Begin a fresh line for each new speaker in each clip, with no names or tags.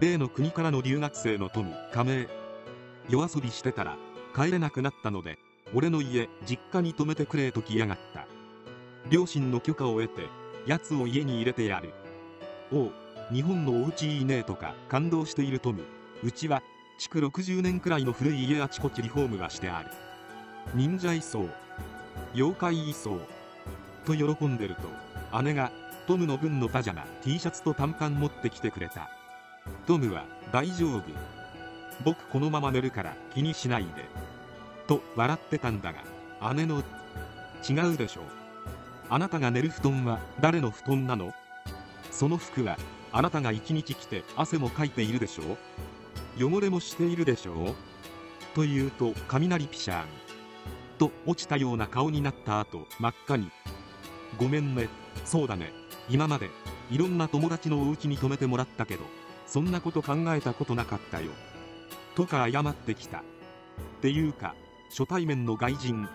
米の国からの留学生のトム、加盟。夜遊びしてたら帰れなくなったので、俺の家、実家に泊めてくれと来やがった。両親の許可を得て、奴を家に入れてやる。おう、日本のお家いいねとか感動しているトム。うちは、築60年くらいの古い家、あちこちリフォームがしてある。忍者いそう。妖怪いそう。と喜んでると、姉が、トムの分のパジャマ、T シャツと短パン持ってきてくれた。トムは、大丈夫。僕このまま寝るから気にしないで。と笑ってたんだが、姉の、違うでしょ。あなたが寝る布団は誰の布団なの？その服は、あなたが一日着て汗もかいているでしょ？汚れもしているでしょ？と言うと、雷ピシャーン。と落ちたような顔になった後、真っ赤に。ごめんね、そうだね。今まで、いろんな友達のお家に泊めてもらったけど、そんなこと考えたことなかったよ。とか謝ってきた。っていうか、初対面の外人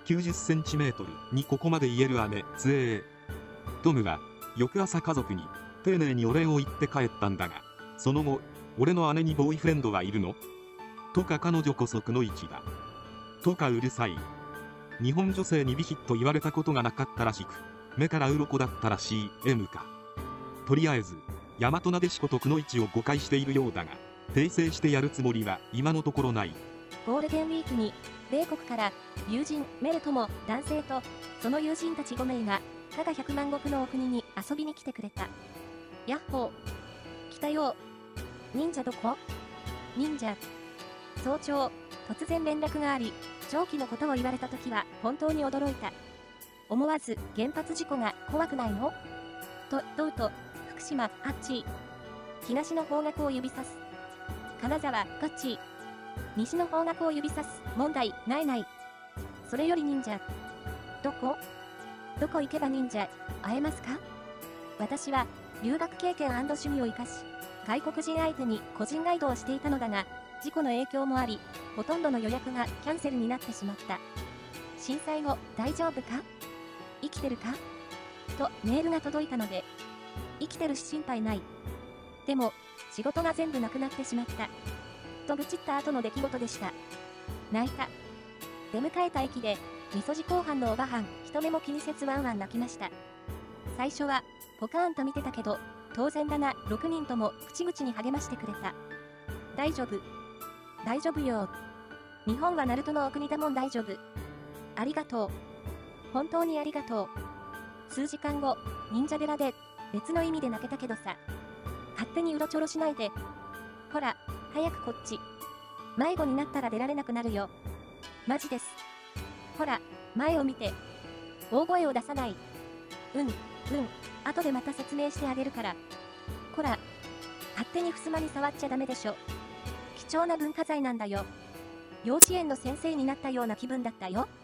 190cm にここまで言える姉、つえトムは、翌朝家族に、丁寧にお礼を言って帰ったんだが、その後、俺の姉にボーイフレンドはいるの？とか彼女こそくのいちだ。とかうるさい。日本女性にビシッと言われたことがなかったらしく、目から鱗だったらしい。M か。とりあえず、大和なでしことくのいちを誤解しているようだが、訂正してやるつもりは今のところない。
ゴールデンウィークに、米国から友人メルとも男性とその友人たち5名が加賀百万石のお国に遊びに来てくれた。ヤッホー。来たよ。忍者どこ？忍者。早朝、突然連絡があり、長期のことを言われた時は本当に驚いた。思わず原発事故が怖くないの？と問うと、福島、あっち。東の方角を指さす。金沢、こっち。西の方角を指さす。問題、ないない。それより忍者。どこ行けば忍者、会えますか？私は、留学経験&趣味を生かし、外国人相手に個人ガイドをしていたのだが、事故の影響もあり、ほとんどの予約がキャンセルになってしまった。震災後、大丈夫か？生きてるか？とメールが届いたので、生きてるし心配ない。でも、仕事が全部なくなってしまった。と愚痴った後の出来事でした。泣いた。出迎えた駅で、みそじ後半のおばはん、人目も気にせずワンワン泣きました。最初は、ポカーンと見てたけど、当然だな、6人とも口々に励ましてくれた。大丈夫。大丈夫よ。日本はナルトのお国だもん大丈夫。ありがとう。本当にありがとう。数時間後、忍者寺で、別の意味で泣けたけどさ。勝手にうろちょろしないで。ほら、早くこっち。迷子になったら出られなくなるよ。マジです。ほら、前を見て。大声を出さない。後でまた説明してあげるから。ほら、勝手に襖に触っちゃダメでしょ。貴重な文化財なんだよ。幼稚園の先生になったような気分だったよ。